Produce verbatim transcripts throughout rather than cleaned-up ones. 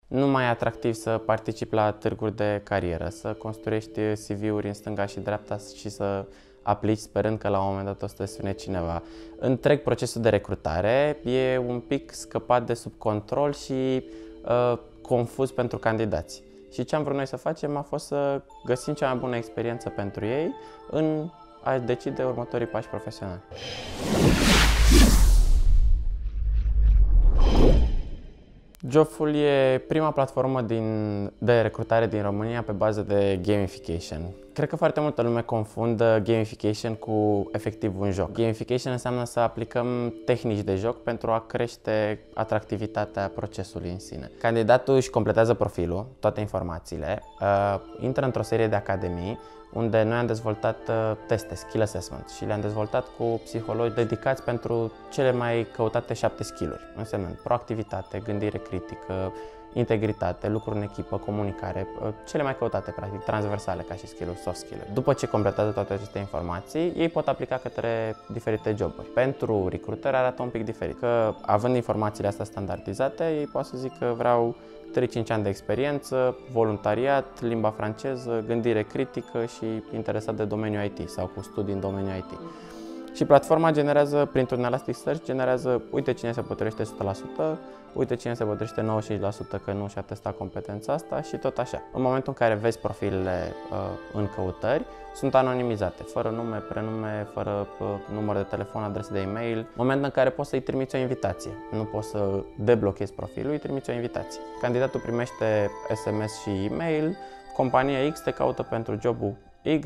Nu mai e atractiv să participi la târguri de carieră, să construiești C V-uri în stânga și dreapta și să aplici sperând că la un moment dat o să te sune cineva. Întreg procesul de recrutare e un pic scăpat de sub control și uh, confuz pentru candidați. Și ce am vrut noi să facem a fost să găsim cea mai bună experiență pentru ei în a decide următorii pași profesionali. Jobful e prima platformă din, de recrutare din România pe bază de gamification. Cred că foarte multă lume confundă gamification cu efectiv un joc. Gamification înseamnă să aplicăm tehnici de joc pentru a crește atractivitatea procesului în sine. Candidatul își completează profilul, toate informațiile, uh, intră într-o serie de academii unde noi am dezvoltat uh, teste, skill assessment, și le-am dezvoltat cu psihologi dedicați pentru cele mai căutate șapte skill-uri, însemnând proactivitate, gândire critică, integritate, lucruri în echipă, comunicare, uh, cele mai căutate, practic, transversale ca și skill-uri, soft skill-uri. După ce completează toate aceste informații, ei pot aplica către diferite joburi. Pentru recruiter arată un pic diferit, că având informațiile astea standardizate, ei pot să zic că vreau trei cinci ani de experiență, voluntariat, limba franceză, gândire critică și interesat de domeniul I T sau cu studii în domeniul I T. Și platforma generează, printr-un Elasticsearch, generează, uite cine se potrivește o sută la sută, uite cine se potrivește nouăzeci și cinci la sută că nu și-a testat competența asta și tot așa. În momentul în care vezi profilele uh, în căutări, sunt anonimizate, fără nume, prenume, fără uh, număr de telefon, adresă de e-mail. Moment în care poți să-i trimiți o invitație. Nu poți să deblochezi profilul, îi trimiți o invitație. Candidatul primește S M S și e-mail, compania X te caută pentru jobul Y,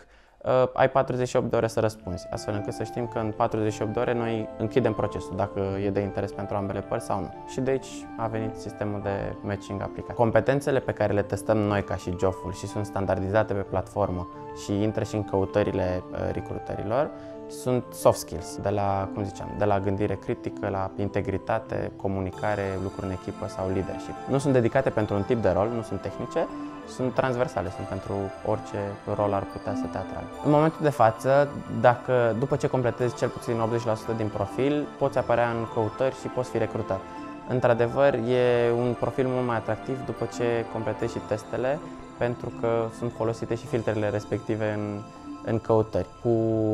Uh, ai patruzeci și opt de ore să răspunzi, astfel încât să știm că în patruzeci și opt de ore noi închidem procesul, dacă e de interes pentru ambele părți sau nu. Și de aici a venit sistemul de matching aplicat. Competențele pe care le testăm noi ca și Jobful și sunt standardizate pe platformă și intră și în căutările uh, recrutărilor, sunt soft skills, de la, cum ziceam, de la gândire critică, la integritate, comunicare, lucruri în echipă sau leadership. Nu sunt dedicate pentru un tip de rol, nu sunt tehnice, sunt transversale, sunt pentru orice rol ar putea să te atragă. În momentul de față, dacă după ce completezi cel puțin optzeci la sută din profil, poți apărea în căutări și poți fi recrutat. Într-adevăr, e un profil mult mai atractiv după ce completezi și testele, pentru că sunt folosite și filtrele respective în în căutări. Cu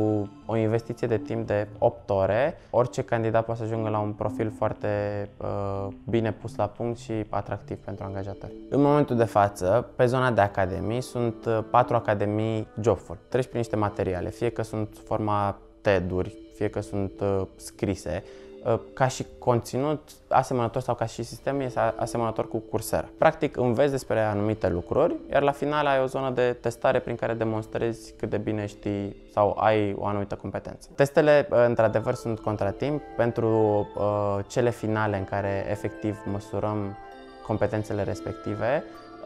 o investiție de timp de opt ore, orice candidat poate să ajungă la un profil foarte uh, bine pus la punct și atractiv pentru angajatori. În momentul de față, pe zona de academii, sunt patru academii Jobful. Treci prin niște materiale, fie că sunt forma T E D-uri, fie că sunt uh, scrise, ca și conținut asemănător sau ca și sistem este asemănător cu Coursera. Practic înveți despre anumite lucruri, iar la final ai o zonă de testare prin care demonstrezi cât de bine știi sau ai o anumită competență. Testele, într-adevăr, sunt contratimp pentru uh, cele finale în care efectiv măsurăm competențele respective.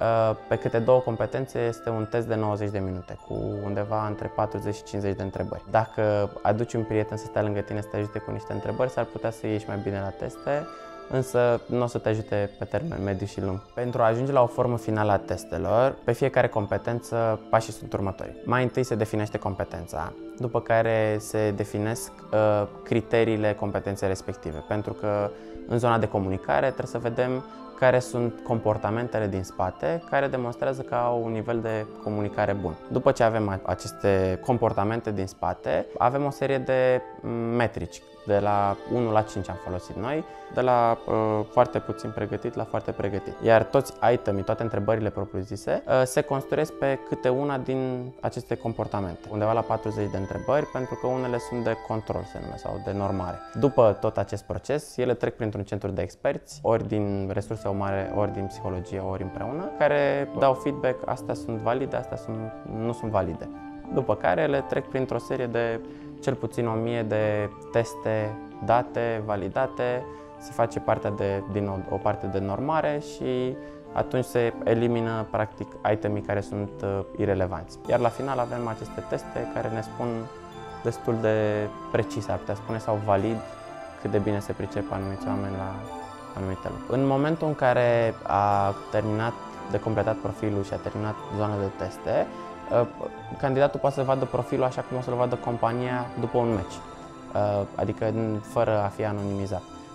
Pe câte două competențe este un test de nouăzeci de minute, cu undeva între patruzeci și cincizeci de întrebări. Dacă aduci un prieten să stea lângă tine să te ajute cu niște întrebări, s-ar putea să ieși mai bine la teste, însă nu o să te ajute pe termen mediu și lung. Pentru a ajunge la o formă finală a testelor, pe fiecare competență pașii sunt următorii. Mai întâi se definește competența, după care se definesc uh, criteriile competenței respective, pentru că în zona de comunicare trebuie să vedem care sunt comportamentele din spate care demonstrează că au un nivel de comunicare bun. După ce avem aceste comportamente din spate, avem o serie de metrici. De la unu la cinci am folosit noi, de la uh, foarte puțin pregătit la foarte pregătit. Iar toți itemii, toate întrebările propriu-zise, uh, se construiesc pe câte una din aceste comportamente. Undeva la patruzeci de întrebări, pentru că unele sunt de control, se numesc, sau de normare. După tot acest proces, ele trec printr-un centru de experți, ori din resurse umane, ori din psihologie, ori împreună, care dau feedback, astea sunt valide, astea sunt, nu sunt valide. După care ele trec printr-o serie de cel puțin o mie de teste date, validate, se face partea de, din nou, o parte de normare și atunci se elimină practic itemii care sunt uh, irelevanți. Iar la final avem aceste teste care ne spun destul de precis, ar putea spune, sau valid, cât de bine se pricep anumiți oameni la anumite lucruri. În momentul în care a terminat de completat profilul și a terminat zona de teste, candidatul poate să vadă profilul așa cum o să-l vadă compania după un match, adică fără a fi anonimizat.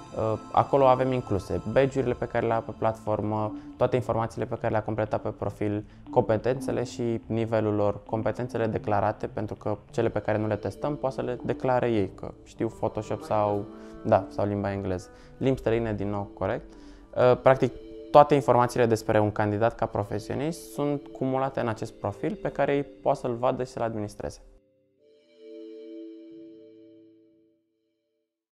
Acolo avem incluse badge-urile pe care le au pe platformă, toate informațiile pe care le-a completat pe profil, competențele și nivelul lor, competențele declarate, pentru că cele pe care nu le testăm poate să le declare ei, că știu Photoshop sau, da, sau limba engleză. Limbi străine, din nou, corect. Practic, toate informațiile despre un candidat ca profesionist sunt cumulate în acest profil pe care ei poate să-l vadă și să-l administreze.